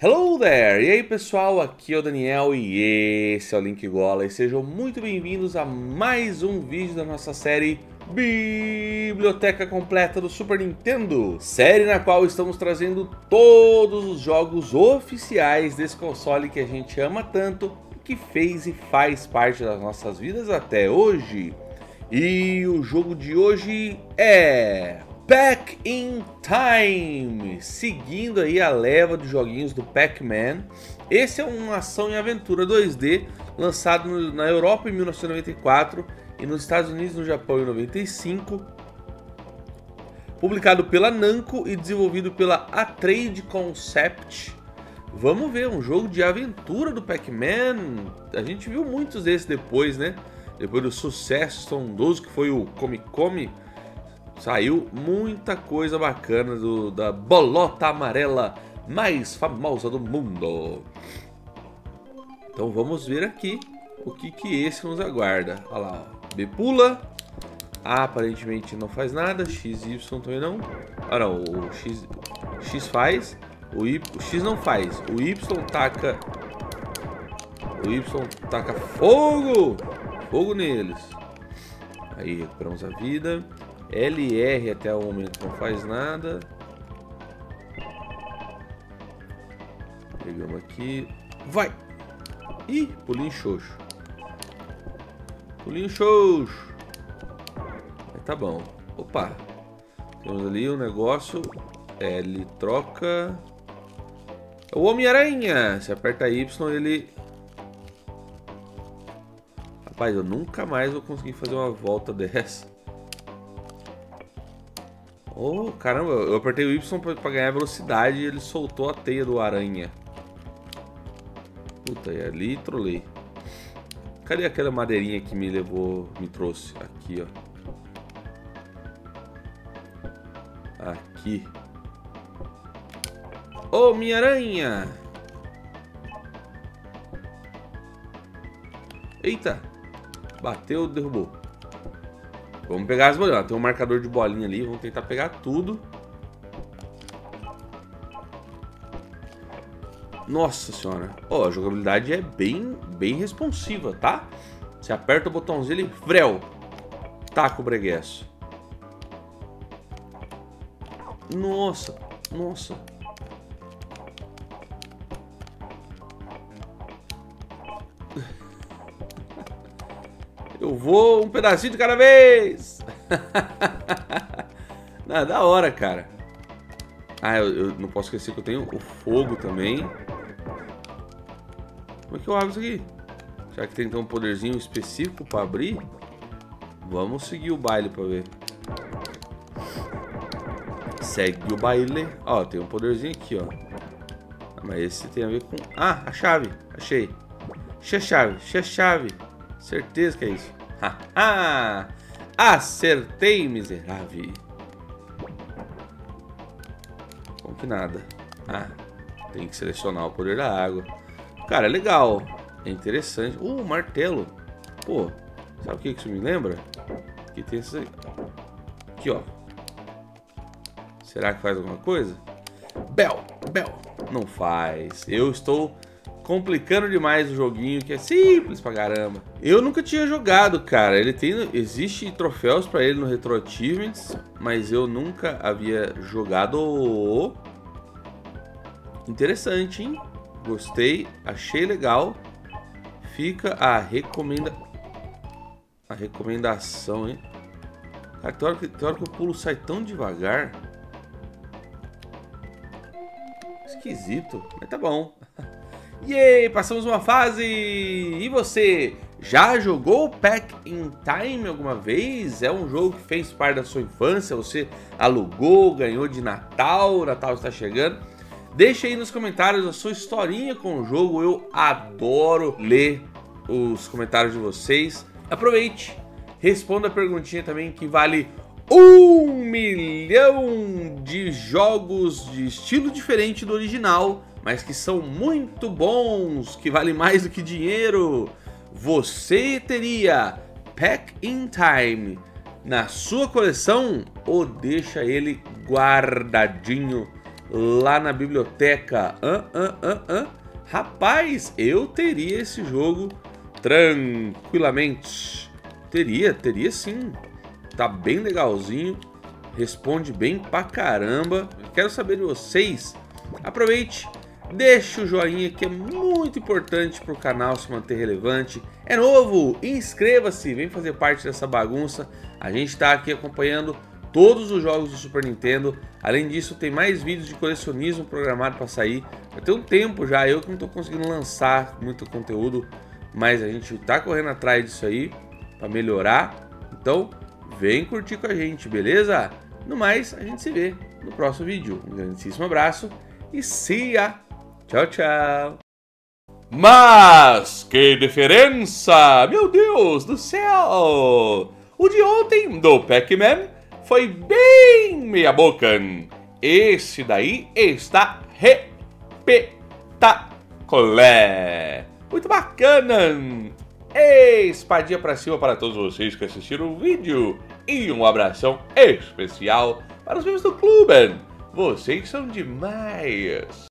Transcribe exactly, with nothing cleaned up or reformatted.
Hello there! E aí pessoal, aqui é o Daniel e esse é o Link Gola e sejam muito bem-vindos a mais um vídeo da nossa série Biblioteca Completa do Super Nintendo, série na qual estamos trazendo todos os jogos oficiais desse console que a gente ama tanto, que fez e faz parte das nossas vidas até hoje. E o jogo de hoje é Pac in Time, seguindo aí a leva de joguinhos do Pac-Man. Esse é uma ação e aventura dois D, lançado no, na Europa em mil novecentos e noventa e quatro e nos Estados Unidos e no Japão em noventa e cinco. Publicado pela Namco e desenvolvido pela Arcade Concept. Vamos ver, um jogo de aventura do Pac-Man. A gente viu muitos desses depois, né? Depois do sucesso estrondoso que foi o Come Come, saiu muita coisa bacana do, da bolota amarela mais famosa do mundo. Então vamos ver aqui o que, que esse nos aguarda. Olha lá, ó. B pula. A aparentemente não faz nada. X e Y também não. Ah não, o X, X faz. O, y, o X não faz. O Y taca. O Y taca fogo. Fogo neles. Aí recuperamos a vida. L R até o momento não faz nada. Pegamos aqui. Vai! Ih, pulinho xoxo. Pulinho xoxo. Mas tá bom. Opa. Temos ali um negócio. L troca. É o Homem-Aranha. Se aperta Y ele... Rapaz, eu nunca mais vou conseguir fazer uma volta dessa. Oh, caramba, eu apertei o Y pra, pra ganhar velocidade e ele soltou a teia do aranha. Puta, e ali trolei. Cadê aquela madeirinha que me levou, me trouxe? Aqui, ó. Aqui. Oh, minha aranha! Eita! Bateu, derrubou. Vamos pegar as bolinhas. Tem um marcador de bolinha ali. Vamos tentar pegar tudo. Nossa senhora. Ó, oh, a jogabilidade é bem, bem responsiva, tá? Você aperta o botãozinho ali, vrel. Taca o breguesso. Nossa, nossa. Eu vou um pedacinho de cada vez. Não, da hora, cara. Ah, eu, eu não posso esquecer que eu tenho o fogo também. Como é que eu abro isso aqui? Será que tem então um poderzinho específico para abrir? Vamos seguir o baile para ver. Segue o baile. Ó, tem um poderzinho aqui, ó. Ah, mas esse tem a ver com... Ah, a chave. Achei. Achei a chave. Achei a chave. Certeza que é isso. Haha! Acertei, miserável. Como que nada. Ah, tem que selecionar o poder da água. Cara, é legal. É interessante. Uh, martelo. Pô, sabe o que isso me lembra? Que tem esse... Aqui, ó. Será que faz alguma coisa? Bel, Bel. Não faz. Eu estou... complicando demais o joguinho, que é simples pra caramba. Eu nunca tinha jogado, cara. Ele tem, existe troféus pra ele no Retro Achievements, mas eu nunca havia jogado. Interessante, hein? Gostei, achei legal. Fica a recomenda a recomendação, hein? Cara, tem hora que, tem hora que o pulo sai tão devagar. Esquisito, mas tá bom. E aí, passamos uma fase! E você, já jogou Pac in Time alguma vez? É um jogo que fez parte da sua infância, você alugou, ganhou de Natal, o Natal está chegando. Deixa aí nos comentários a sua historinha com o jogo, eu adoro ler os comentários de vocês. Aproveite, responda a perguntinha também que vale um milhão de jogos de estilo diferente do original, mas que são muito bons, que valem mais do que dinheiro. Você teria Pac in Time na sua coleção ou deixa ele guardadinho lá na biblioteca. Hã, hã, hã, hã? Rapaz, eu teria esse jogo tranquilamente. Teria, teria sim. Tá bem legalzinho. Responde bem pra caramba. Eu quero saber de vocês. Aproveite, deixe o joinha que é muito importante pro canal se manter relevante. É novo? Inscreva-se, vem fazer parte dessa bagunça. A gente tá aqui acompanhando todos os jogos do Super Nintendo. Além disso, tem mais vídeos de colecionismo programado para sair. Vai ter um tempo já, eu que não tô conseguindo lançar muito conteúdo, mas a gente tá correndo atrás disso aí para melhorar. Então, vem curtir com a gente, beleza? No mais, a gente se vê no próximo vídeo. Um grandíssimo abraço e see ya! Tchau, tchau! Mas que diferença! Meu Deus do céu! O de ontem do Pac-Man foi bem meia boca. Esse daí está repetacolé. Muito bacana. Espadinha pra cima para todos vocês que assistiram o vídeo. E um abração especial para os membros do clube. Vocês são demais.